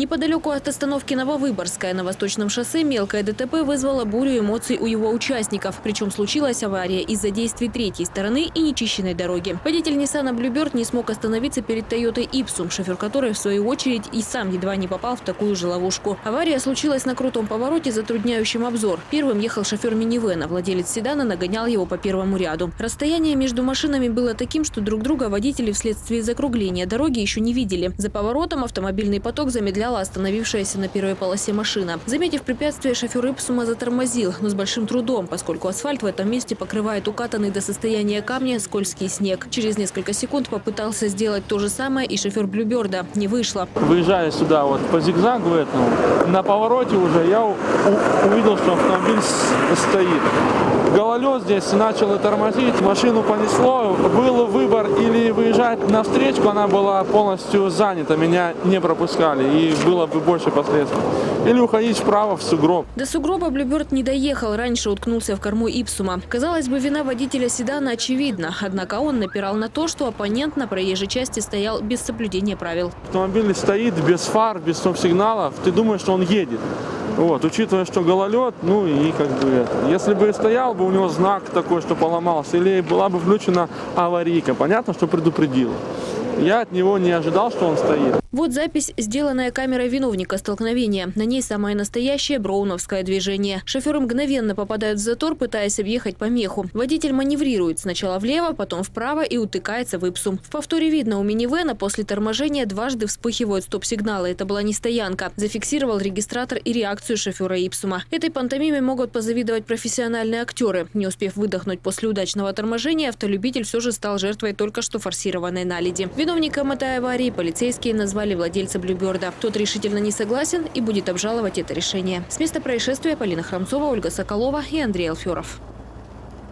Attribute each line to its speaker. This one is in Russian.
Speaker 1: Неподалеку от остановки Нововыборгская на Восточном шоссе мелкое ДТП вызвало бурю эмоций у его участников. Причем случилась авария из-за действий третьей стороны и нечищенной дороги. Водитель Ниссана Блюберд не смог остановиться перед Тойотой Ипсум, шофер которой в свою очередь и сам едва не попал в такую же ловушку. Авария случилась на крутом повороте, затрудняющем обзор. Первым ехал шофер минивэна. Владелец седана нагонял его по первому ряду. Расстояние между машинами было таким, что друг друга водители вследствие закругления дороги еще не видели. За поворотом автомобильный поток замедляла остановившаяся на первой полосе машина. Заметив препятствие, шофер Ипсума затормозил, но с большим трудом, поскольку асфальт в этом месте покрывает укатанный до состояния камня скользкий снег. Через несколько секунд попытался сделать то же самое и шофер Блюберда. Не вышло.
Speaker 2: Выезжая сюда вот по зигзагу этому, на повороте уже я увидел, что автомобиль стоит. Гололед здесь начал тормозить, машину понесло. Был выбор или выезжать на встречку, она была полностью занята, меня не пропускали и было бы больше последствий. Или уходить вправо в сугроб.
Speaker 1: До сугроба Блюберд не доехал, раньше уткнулся в корму Ипсума. Казалось бы, вина водителя седана очевидна, однако он напирал на то, что оппонент на проезжей части стоял без соблюдения правил.
Speaker 2: Автомобиль стоит без фар, без стоп-сигналов, ты думаешь, что он едет. Вот, учитывая, что гололед, ну и как бы, если бы стоял бы у него знак такой, что поломался, или была бы включена аварийка, понятно, что предупредила. Я от него не ожидал, что он стоит.
Speaker 1: Вот запись, сделанная камерой виновника столкновения. На ней самое настоящее броуновское движение. Шоферы мгновенно попадают в затор, пытаясь объехать помеху. Водитель маневрирует сначала влево, потом вправо и утыкается в Ипсум. В повторе видно, у минивэна после торможения дважды вспыхивают стоп-сигналы. Это была не стоянка. Зафиксировал регистратор и реакцию шофера Ипсума. Этой пантомиме могут позавидовать профессиональные актеры. Не успев выдохнуть после удачного торможения, автолюбитель все же стал жертвой только что форсированной наледи. Виновником этой аварии полицейские назвали владельца Блюберда. Тот решительно не согласен и будет обжаловать это решение. С места происшествия Полина Храмцова, Ольга Соколова и Андрей Алферов.